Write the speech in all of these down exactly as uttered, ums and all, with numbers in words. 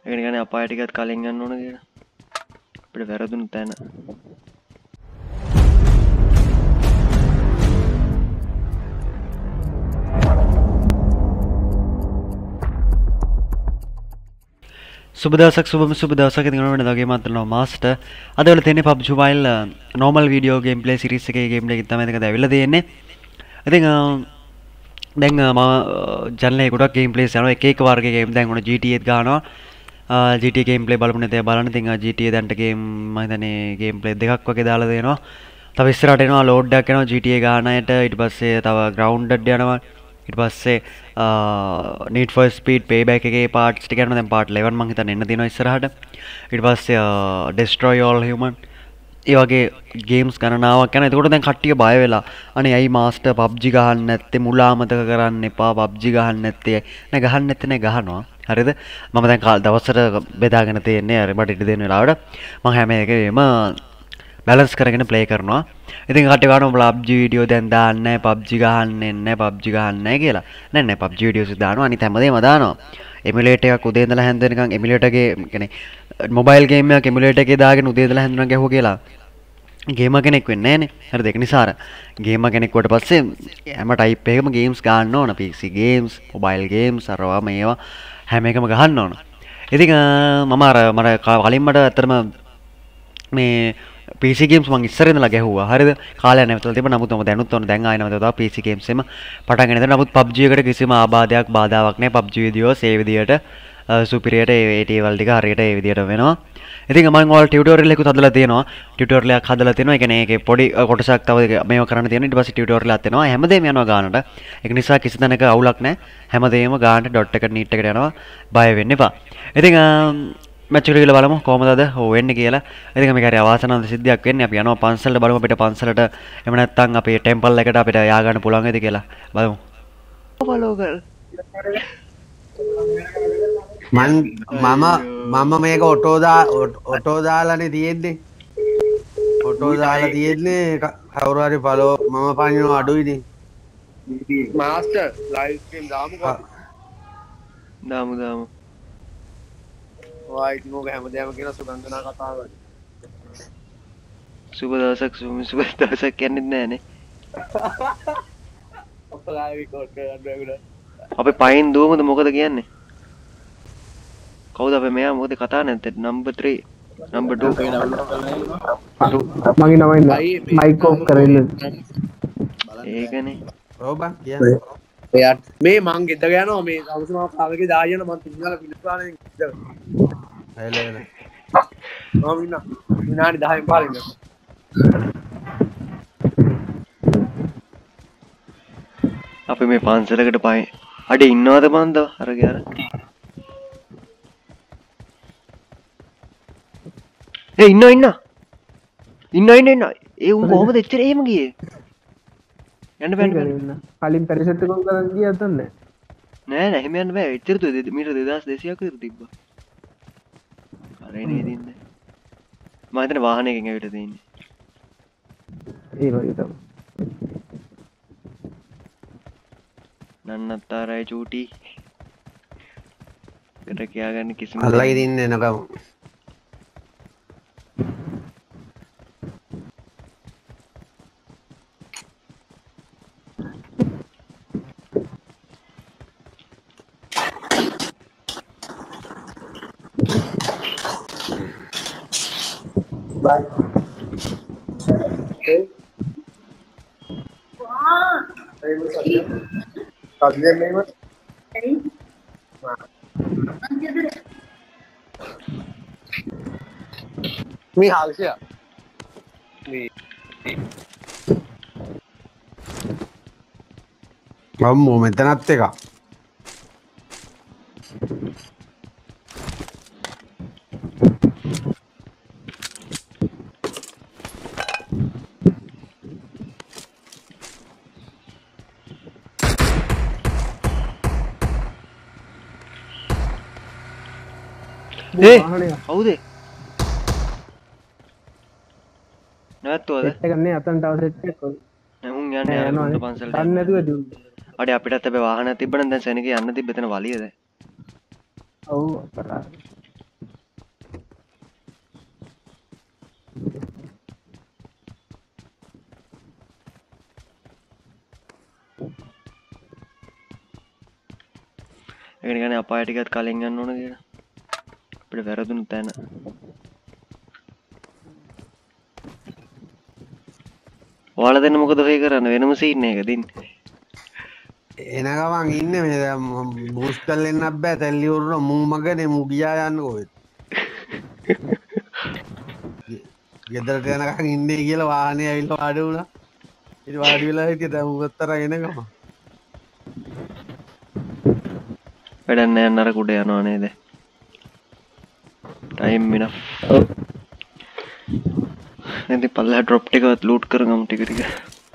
ඒ කියන්නේ අපාය ටිකත් කලින් යන්න ඕන කියලා. අපිට වැරදුණු තැන. සුබ දවසක් සුබම සුබ දවසක් ඉතින් වෙන දවගේ මාත්‍රනවා මාස්ටර් අද වල තියෙන්නේ P U B G Mobile normal video gameplay series එකේ game එකකින් තමයි මේක දැවිලා තියෙන්නේ. ඉතින් දැන් මම channel එකේ ගොඩක් gameplays යනවා එක එක වර්ගයේ game දැන් උන G T A ත් ගන්නවා G T A gameplay බලමු නැතේ බලන්න. ඉතින් G T A දැන්ට game මම හිතන්නේ gameplay දෙකක් වගේ දාලා දෙනවා. තව ඉස්සරහට එනවා load එකක් එනවා G T A ගන්න අයට. ඊට පස්සේ තව grounded යනවා. ඊට පස්සේ need for speed payback එකේ parts ටික යනවා. දැන් part eleven මං හිතන්නේ එන්න තියෙනවා ඉස්සරහට. ඊට පස්සේ destroy all human ඒ වගේ games ගණනාවක් යනවා. එතකොට දැන් කට්ටිය බය වෙලා අනේ ඇයි master P U B G ගහන්න නැත්තේ මුලා අමතක කරන්න එපා P U B G ගහන්න නැත්තේ නෑ ගහන්න නැත්තේ නෑ ගහනවා. හරිද? මම දැන් දවසට බෙදාගෙන තියෙන්නේ අර මට ඉඩ දෙන වෙලාවට මම හැම එකේම balance කරගෙන play කරනවා. ඉතින් කට්ටිය ගන්නවා P U B G video දැන් දාන්නේ නැහැ P U B G ගහන්නේ නැහැ P U B G ගහන්නේ නැහැ කියලා. නෑ නෑ P U B G videos දානවා අනිත් හැමදේම දානවා. emulator එකක් උදේ ඉඳලා හැන්ද වෙනකන් emulator එකේ කියන්නේ mobile game එකක් emulator එකේ දාගෙන උදේ ඉඳලා හැන්ද වෙනකන් ගැහුවා කියලා. ගේමර් කෙනෙක් වෙන්නේ නැහනේ. හරිද? ඒක නිසා අර ගේමර් කෙනෙක් වට පස්සේ හැම type එකකම games ගන්න ඕන. P C games, mobile games අරවා මේවා හැම එකම ගහන්න ඕන. ඉතින් මම අර මට කලින් මට ඇත්තටම මේ P C games මං ඉස්සර ඉඳලා ගැහුවා. හරිද? කාලයක් නැවතලා තිබුණා. නමුත් මම දැනුත් ඔන්න දැන් ආයෙ නැවතලා P C games එම පටන් ගන්න ඉතින්. නමුත් P U B G එකට කිසිම ආබාධයක් බාධාවක් නැහැ. P U B G videos ඒ විදියට superior ඒ ටේවල් ටික හරියට ඒ විදියට වෙනවා. ඉතින් මම ඔයාලට ටියුටෝරියල් එකක් හදලා තියෙනවා. ටියුටෝරියල් එකක් හදලා තියෙනවා. ඒ කියන්නේ ඒකේ පොඩි කොටසක් තව මේව කරන්න තියෙනවා. ඊට පස්සේ ටියුටෝරියල් එකක් එනවා. හැමදේම යනවා ගානට. ඒක නිසා කිසි තැනක අවුලක් නැහැ. හැමදේම ගානට ඩොට් එකට නීට් එකට යනවා. බය වෙන්න එපා. ඉතින් මැච් එක කියලා බලමු කොහමද අද හො වෙන්නේ කියලා. ඉතින් මේක හරි අවාසනාවන්ත සිද්ධියක් වෙන්නේ. අපි යනවා පන්සලට බලමු අපිට පන්සලට එහෙම නැත්නම් අපේ ටෙම්පල් එකට අපිට යා ගන්න පුළුවන් වේද කියලා. බලමු. ෆලෝ කර. මම මම මම මේක ඔටෝ දා ඔටෝ දාලානේ තියෙන්නේ. ඔටෝ දාලා තියෙන්නේ කවුරු හරි ෆලෝ මම පනිනවා අඩුයිනේ. මාස්ටර් ලයිව් ස්ට්‍රීම් දාමුකෝ. දාමු දාමු. ඔය ඉතින් ඔක හැමදේම කියන සුගන්ධනා කතාවක්. සුබ දවසක් සුබ දවසක් කියන්නේ නැහනේ. ඔපලා රෙකෝඩ් කරන්න බැගුණා. අපි පයින් දුවමුද මොකද කියන්නේ? කවුද අපේ මෙයා මොකද කතා නැත්තේ? number three number two මගේ නමයි මයික් ඔෆ් කරන්න. ඒකනේ. ඔව් බං කියන්නේ. එයාට මේ මං ගෙදර යනවා මේ අවුසුමා කාලේ දායන මං සිංහල පිළිපාලෙන් ගෙදර. හයිලේ නේ. මම ඉන්න විනාඩි දහයෙන් පාලින්න. අපි මේ පන්සලකට පයින් අඩේ ඉන්නවද මන්ද අර ගියාර? ඒ ඉන්න ඉන්න ඉන්න ඉන්න ඉන්න ඒ උන් කොහමද එච්චර එහෙම ගියේ? යන්න බෑ යන්න. කලින් පරිසෙට් එකක් කරන් ගියද නැහැ. නෑ නෑ එහෙම යන්න බෑ. එච්චර තු මීටර දෙදාස් දෙසීයක් විතර තිබ්බා. අරේ නේද ඉන්නේ. මම හිතන්නේ වාහනයකින් ඇවිත් තියෙන්නේ. ඒ වගේ තමයි. නන්නත්තරයි චූටි. කර කියා ගන්න කිසිම අල්ලගෙන ඉන්නේ නකම. Bye. Okay. Wow. Hey, what's up? How's your name? Hey. Me, how's it? Me. අම්මෝ මෙතනත් එක. ඒ කවුද? නැවතුවද? සෙට් එක නේ අතන්ට ආව සෙට් එක. නෑ උන් යන්නේ යනවා පන්සලට. දන්නේ නැතුව දුන්නේ. අඩේ අපිටත් හැබැයි වාහනයක් තිබ්බනම් දැන් සෙනගේ යන්න තිබ්බ එතන වලිය දැන්. ඔව් අපරාධ. ඒකනේ කියන්නේ අපාය ටිකත් කලින් යන්න ඕන කියලා. අපිට වැරදුණු තැන. ඔයාලා දෙන්න මොකද වෙයි කරන්නේ? වෙනම සීන් එකක දින්නේ. එන ගමන් ඉන්නේ මේ දැන් බූස්ට් කරලා එන්නත් බෑ තැල්ලි උරුන මූ මගනේ මූ ගියා යන්න කොහෙද ගෙදරට යනකන් ඉන්නේ කියලා වාහනේ ඇවිල්ලා වාඩි වුණා ඉතින් වාඩි වෙලා හිටිය දැන් උත්තර එන ගම වැඩක් නෑ නර කුඩ යනවා නේද? Time enough. ඉතින් පල්ලා ඩ්‍රොප් ටිකවත් ලූට් කරගමු ටික ටික.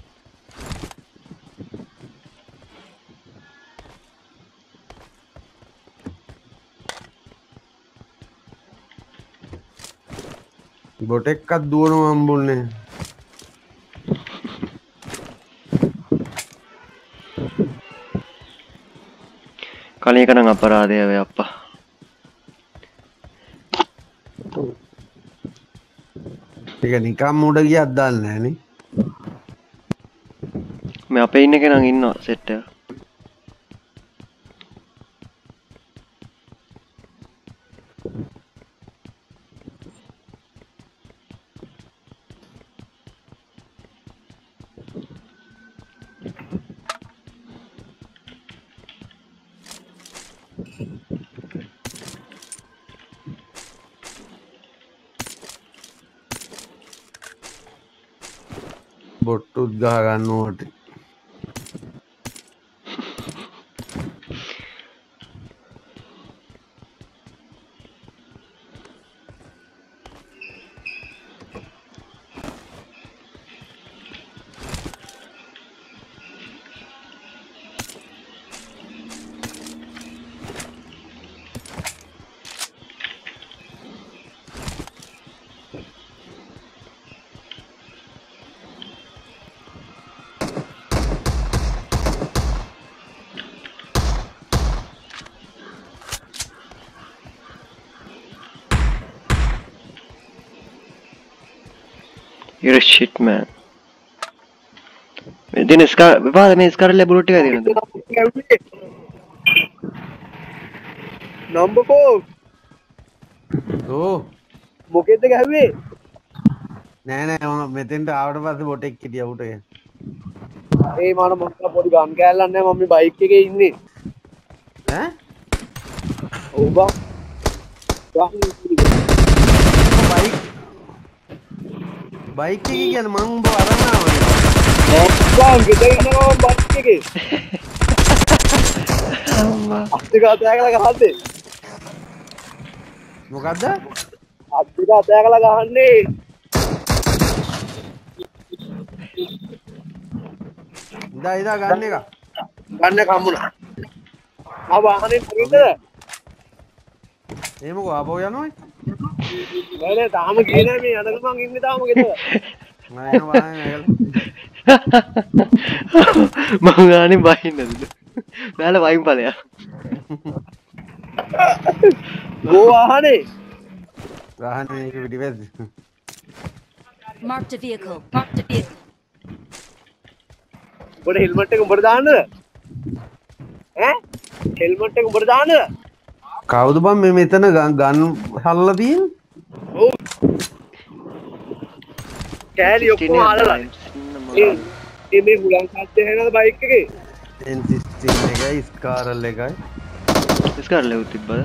බොට එක්කත් දුවනවා හම්බුන්නේ කලින් එක නම් අපරාධය වේ අප්පා. ඒක නිකම් උඩ ගියක් දන්නේ නැහැ නේ මේ අපේ ඉන්න කෙනා ඉන්නවා සෙට් එක. බොට්ටුත් ගහ ගන්නවට You're a shit man. Then scar විපාක මේ ස්කාර් ලැබ බුලට් ටික දෙන්නද? number four ඕ මොකෙද්ද ගැහුවේ? නෑ නෑ මම මෙතෙන්ට ආවට පස්සේ බොටෙක් හිටියා උට ඒ මම මොකක් පොඩි ගම් කෑල්ලක් නැහැ මම මේ බයික් එකේ ඉන්නේ. ඈ ඔව් බා. බයික් බයික් එක කියන්නේ මං උඹ අරන් ආවනේ බං ගෙදර යනවා බයික් එකේ. අම්මා. අත්තික අතෑගලා ගහන්නේ. මොකද්ද අත්තික අතෑගලා ගහන්නේ. ඉදා ඉදා ගන්න එක ගන්න කම්මුණා. ආ වාහනේ පරිද්ද? එහෙමකෝ ආපහු යනවයි නෑ නෑ තාම ගියේ නෑ මේ යනකම් මං ඉන්නේ තාම ගෙදර. මම යන වාහනේ නැගලා මම ගානේ බහින්නද? බෑලා වයින් ඵලයක්. ගෝ වාහනේ. වාහනේ එක පිටිපස්ස Marked a vehicle. Marked a vehicle. උඹට හෙල්මට් එක උඹට දාන්නද? ඈ? හෙල්මට් එක උඹට දාන්නද? කවුද බං මේ මෙතන ගන් හල්ලා තියෙන්නේ ඔව්. කෑලි ඔක්කොම හලලා. ඒ ඒ මේ හුලං සද්ද හැනද බයික් එකේ? එන් සිස්ටම් එකයි ස්කාරල් එකයි ස්කාර් ලෙව් තිබ්බද?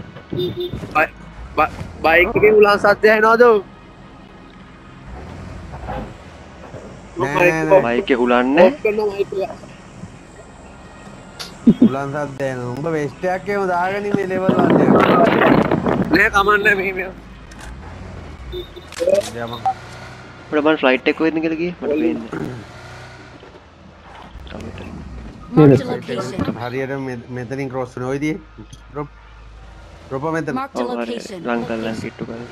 බයික් එකේ හුලං සද්ද හැනවද? නෑ නෑ බයික් එක හුලන්නේ. උලන් සද්ද එන උඹ වෙස්ට් එකක් එහෙම දාගෙන මේ ලෙවල් වල යන්න නෑ කමන්නේ මේ මේ යමන් මට බන් ෆ්ලයිට් එක කොහෙන්ද කියලා ගියේ? මට පේන්නේ. Marked a location. හරියට මෙතනින් ක්‍රොස් වෙන ඔය දියේ ඩ්‍රොප් ඩ්‍රොප් මෙතන Marked a location. ලං කරලා කිට්ටු කරලා.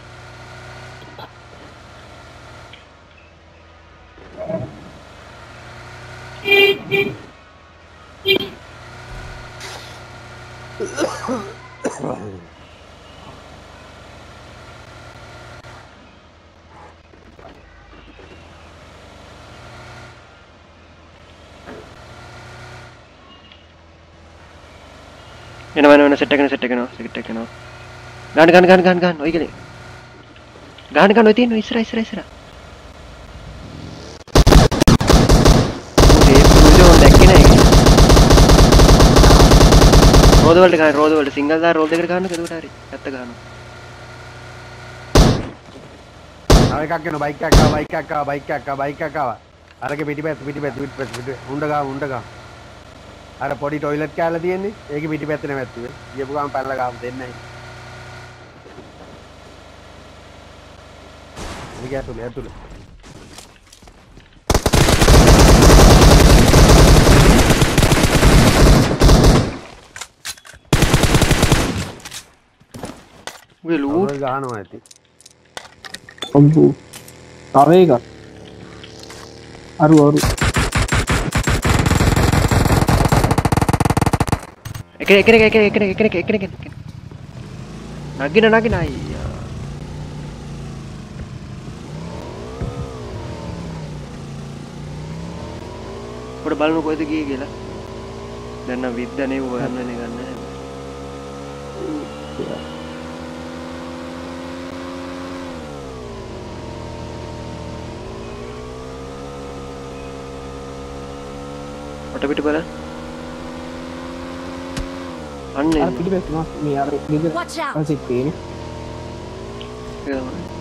එනවා එනවා සෙට් එක සෙට් එක එනවා සෙට් එක එනවා. ගන්න ගන්න ගන්න ගන්න ගන්න ඔය කලේ. ගන්න ගන්න ඔය තියෙන ඉස්සර ඉස්සර ඉස්සර. ඒ පුරුදු දැක්කේ නැහැ. රෝද වලට ගන්න රෝද වලට සිංගල් දා රෝද දෙකට ගන්නකෝ එතකොට හරි. ඇත්ත ගන්නවා. ආව එකක් එනවා බයික් එකක් ආවා බයික් එකක් ආවා බයික් එකක් ආවා බයික් එකක් ආවා. අරගේ පිටිපැත්ත පිටිපැත්ත පිටිපැත්ත පිටිපැත්ත උණ්ඩ ගා උණ්ඩ ගා. අර පොඩි টয়ලට් කෑල්ල තියෙන්නේ. ඒකේ පිටිපැත්ත නෙමෙත්තුවේ. ගියපු ගමන් පැනලා ගාමු දෙන්නයි. මේක ඇතුලේ ඇතුලේ. ඔය ලූට් ගහනවා ඇති. අම්බු. තව එකක්. අරු අරු. එක එක එක එක එක එක එක එක එක නගින නගින අයියා. පොඩ බලමු කොහෙද ගියේ කියලා. දැන් නම් විද්දනේ හොයන්නනේ ගන්න. පිට බලන්න. අන්න අර පිටිපස්ස නෝ මේ අර ගෙදර Watch out. අන්සිට තියෙන්නේ. ඒක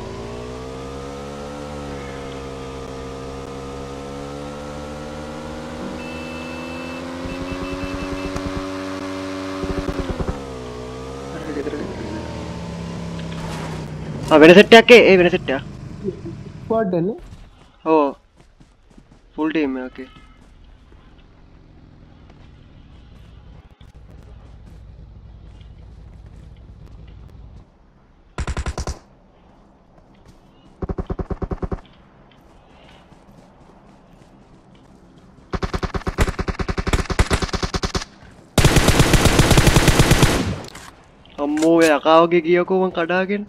ආ වෙන සෙට් එකක් ඒ වෙන සෙට් එක. ස්ක්වොඩ් එකනේ. ඔව්. ෆුල් ටීම් එක ඕකේ. අම්මෝ ඒ අකාවගේ ගියකෝ මං කඩාගෙන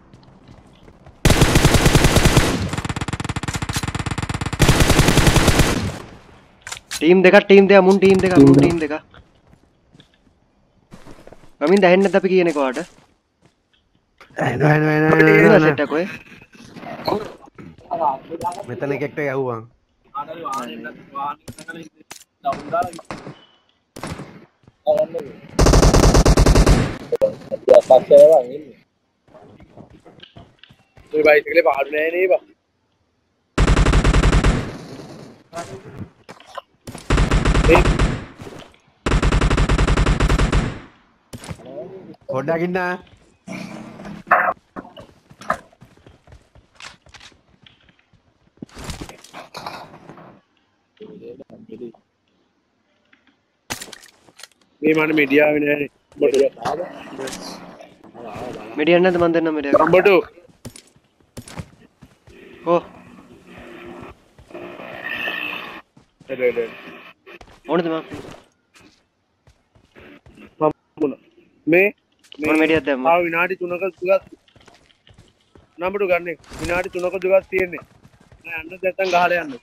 ටීම් දෙකක් ටීම් දෙකක් මුන් ටීම් දෙකක් මුන් ටීම් දෙකක් ගමින් දැහෙන්නේ නැද්ද අපි කියන එක වාට එනවා එනවා එනවා එනවා එනවා සෙට් එක ඔය මෙතන එකෙක්ට යවුවා ඔය බයිසිකලේ පාඩු නෑ නේ බා පොඩ්ඩක් ඉන්න මේ මට මීඩියාවේ නෑනේ බඩු මෙඩියන් නැද්ද මන් දෙන්නම් මෙඩියා බඩු ඕ එද එද ඕනද මම මොන මේ මොන මෙඩියක් දැම්ම ආ විනාඩි තුනක දුරක් නම්බරු ගන්න විනාඩි තුනක දුරක් තියෙන්නේ නෑ යන්න නැත්තම් ගහලා යන්න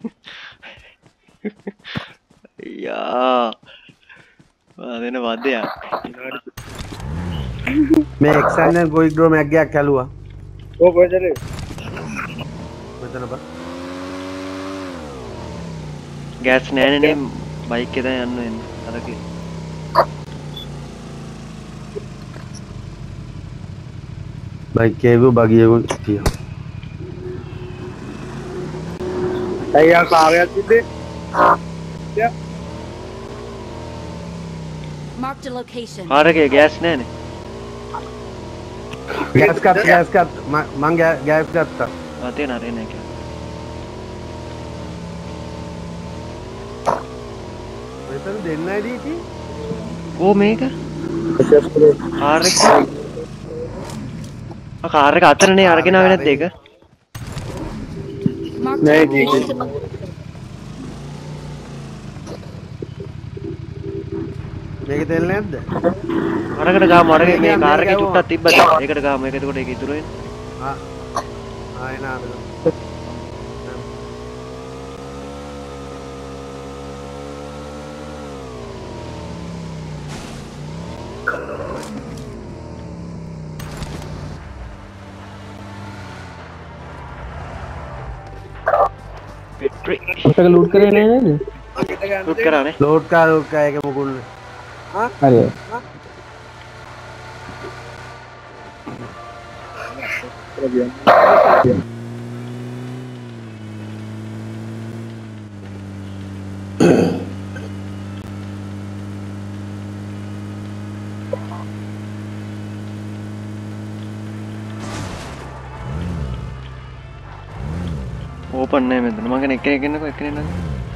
යා ආ දෙන වදයක් විනාඩි මේ එක්සැන්ඩර් ගොයිග්‍රෝ මැග්ගයක් ඇලුවා ඕ කොහෙද මෙතන බා ගෑස් නෑනේ නේ බයික් එකෙන් යන්න වෙන්නේ අරකේ බයික් එකේ බගියකුත් තියෙනවා අයියා කාර්යයක් තිබ්බේ යා Marked a location. කාරකේ ගෑස් නෑනේ ගෑස් කත් ගෑස් කත් මං ගෑස් ගත්තා ආ තියෙන අරේ නෑ කියලා මෙතන දෙන්නයි දීටි ඕ මේක කාර් එක ආ කාර් එක අතරනේ අරගෙන ආවේ නැද්ද ඒක Marked Nee, a nee, location. මේක තෙල් නැද්ද අරකට ගාමු අරගේ මේ කාර් එකේ චුට්ටක් තිබ්බද ඒකට ගාමු ඒක එතකොට ඒක ඉතුරු වෙන්නේ ආ ආ එන ආද ඔතක ලූට් කරේ නෑ නේද? ලුට් කරානේ. ලෝඩ් කා ලෝඩ් කා එක මොකුල් හරි. ඕපන් නෑ මෙතන. මං කෙනෙක් කෙනෙක් එන්නකෝ එක්කෙනෙක් නං.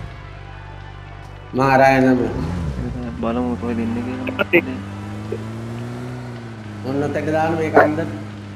මා ආරයනම බලමු කොහෙද ඉන්නේ කියලා. ඔන්න තැක දාන්න මේක අන්දර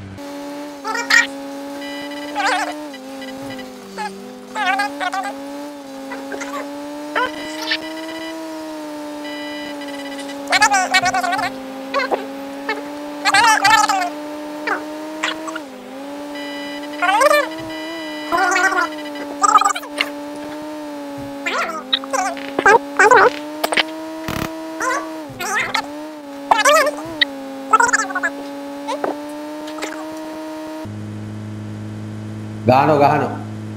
ගහනෝ ගහනෝ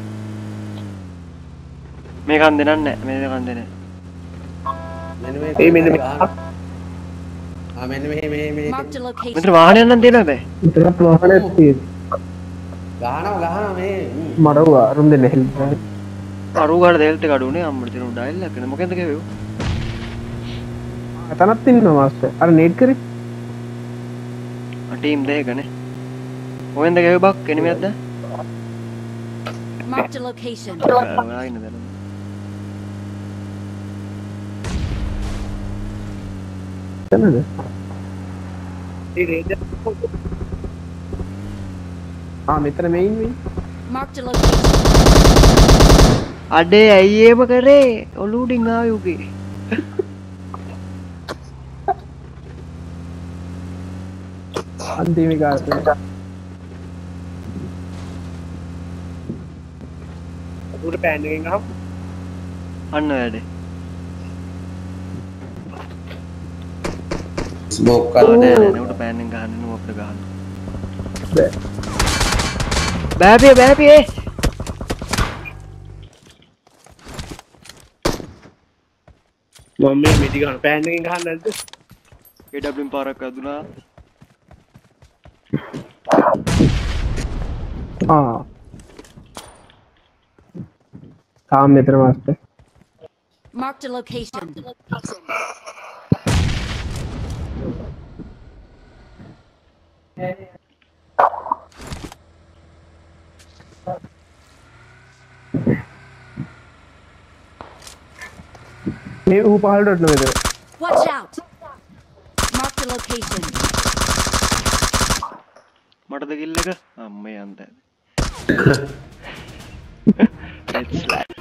මේ කන් දෙනන්නේ නැහැ. මේ කන් දෙන්නේ. මෙන්න මේ ඒ මෙන්න මේ ගහනෝ. ආ මෙන්න මෙහෙ මෙහෙ මෙහෙ Marked a location. මෙතන වාහනයක් නම් දෙන්න බෑ. මෙතනත් වාහනයක් තියෙනවා. ගහනෝ ගහනෝ මේ මඩව අරුන් දෙන්න හෙල්ප්. අරු ගාන දෙල්ට කඩුනේ අම්මට දෙන ඩයල් එකක් නේ. මොකෙන්ද ගෙවෙව? එතනත් ඉන්නවා මාස්ටර්. අර නේට් කරේ. ටීම් දෙකනේ. කොහෙන්ද ගෙවෙ බක් එනිමියක්ද? Marked a location. ඔයා ඉන්න දැන. එතනද? ඒ රේන්ජර් ආ මෙතන මෙයින් වෙයි. Marked a location. අඩේ ඇයි එහෙම කරේ? ඔලුඩින් ආවේ උගේ. අන්තිම කාර්යය. උඩ පෑන් එකෙන් අහම් අන්න වැඩේ. ස්මෝක් නෑ කරලා නෑ නෑ උඩ පෑන් එක ගහන්න නුව අපිට ගහන්න. බෑපිය බෑපිය. මම මේ මිටි ගන්න පෑන් එකෙන් ගහන්න නැද්ද? ඒ ඩබ්ලිව් පාරක් අදුනා. ආ තාම මෙතන මාස්ටර්. Marked a location. මේ ඌ පහළට මෙතන. Watch out. Marked a location. මටද කිල් එක? අම්මේ යන්ත. It's like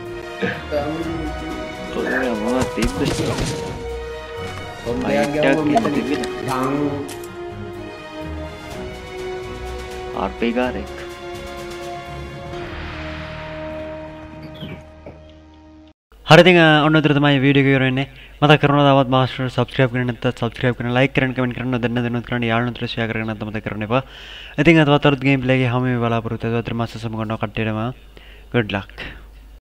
ඔය මොනවද තිබ්බේ? ඔන්නයක් ගියාම මෙතන ගාන ආර්පී ගාරෙක්. හරි ඉතින් ඔන්න උතර තමයි වීඩියෝ එක ඉවර වෙන්නේ. මතක කරනවා තවත් මාස්ටර් සබ්ස්ක්‍රයිබ් කරන්න නැත්නම් සබ්ස්ක්‍රයිබ් කරන්න, ලයික් කරන්න, කමෙන්ට් කරන්න, දෙන්න දෙන්නත් කරන්න, යාළුවන්ට ෂෙයා කරන්න නැත්නම් මතක කරන්න එපා. ඉතින් අතවත් අලුත් ගේම් ප්ලේ එකේ හැම වෙලාවම බලාපොරොත්තු වෙනවා. අතර මාස්ටර් සමග කරනවා කට්ටියටම good luck.